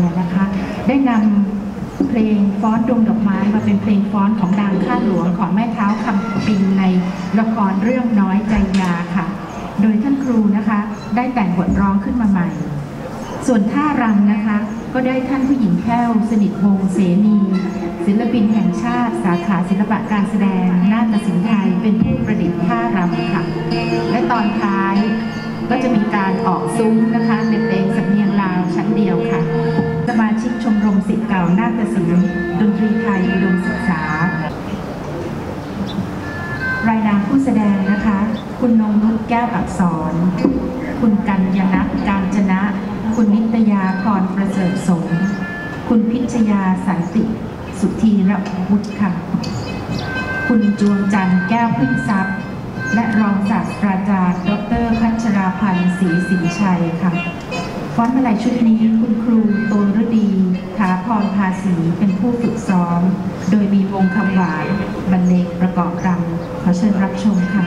นะคะได้นำเพลงฟ้อนดวงดอกไม้มาเป็นเพลงฟ้อนของนางข้าหลวงของแม่เท้าคำปิงในละครเรื่องน้อยใจยาค่ะโดยท่านครูนะคะได้แต่งบทร้องขึ้นมาใหม่ส่วนท่ารำนะคะก็ได้ท่านผู้หญิงแพ้วสนิทวงศ์เสนีศิลปินแห่งชาติสาขาศิลปะการแสดงนาฏศิลป์ไทยเป็นผู้ประดิษฐ์ท่ารำค่ะและตอนท้ายก็จะมีการออกซุ้มนะคะในเพลงสำเนียงลาวชั้นเดียวค่ะสมาชิกชมรมศิษย์เก่านาฏศิลป์ดนตรีไทยอุดมศึกษารายนามผู้แสดงนะคะคุณนงนุชแก้วอักษรคุณกัญญนัทการจนะคุณนิตยาพรประเสริฐสมคุณพิชยาสันติสุธีระวุฒิค่ะคุณจวงจันทร์แก้วพึ่งทรัพย์และรองศาสตราจารย์ดร.พัชราพันธ์ศรีสินชัยค่ะฟ้อนมาลัยชุดนี้คุณครูโตนฤดีถาพรภาษีเป็นผู้ฝึกซ้อมโดยมีวงคำหวานบรรเลงประกอบรำขอเชิญรับชมค่ะ